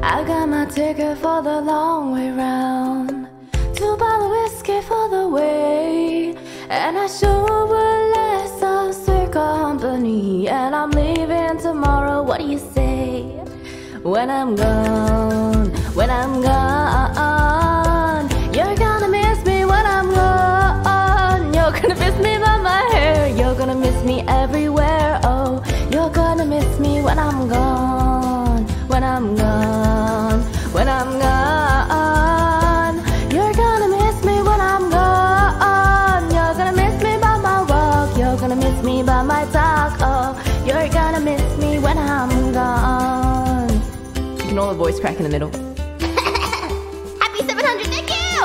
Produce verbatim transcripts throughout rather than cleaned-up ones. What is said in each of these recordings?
I got my ticket for the long way round, two bottle whiskey for the way, and I sure would like some sweet company. And I'm leaving tomorrow, what do you say? When I'm gone, when I'm gone, you're gonna miss me when I'm gone. You're gonna miss me by my hair, you're gonna miss me everywhere. Oh, you're gonna miss me when I'm gone, when I'm gone, when I'm gone. You're gonna miss me when I'm gone. You're gonna miss me by my walk, you're gonna miss me by my talk. Oh, you're gonna miss me when I'm gone. Ignore the voice crack in the middle. Happy seven hundred, thank you!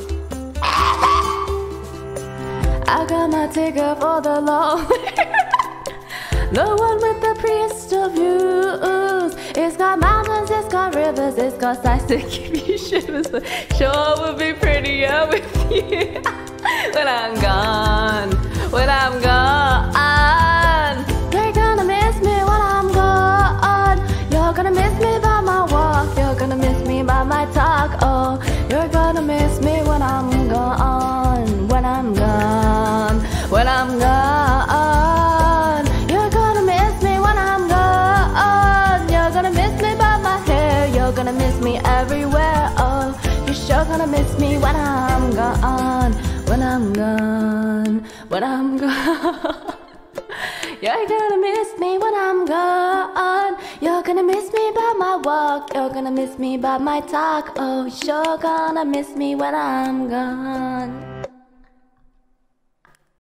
I got my ticket for the long the one with the crystal views. It's got mountains, it's got rivers, it's got sights to give you shivers. But sure would be prettier with you when I'm gone, when I'm gone. You're gonna miss me when I'm gone. You're gonna miss me by my walk, you're gonna miss me by my talk. Oh, you're gonna miss me when I'm gone, when I'm gone, when I'm gone. You're gonna miss me when I'm gone. You're gonna miss me by my hair, you're gonna miss me everywhere. Oh, you're sure gonna miss me when I'm gone, when I'm gone, when I'm gone. You're gonna miss me when I'm gone. You're gonna miss me by my walk, you're gonna miss me by my talk. Oh, you're sure gonna miss me when I'm gone.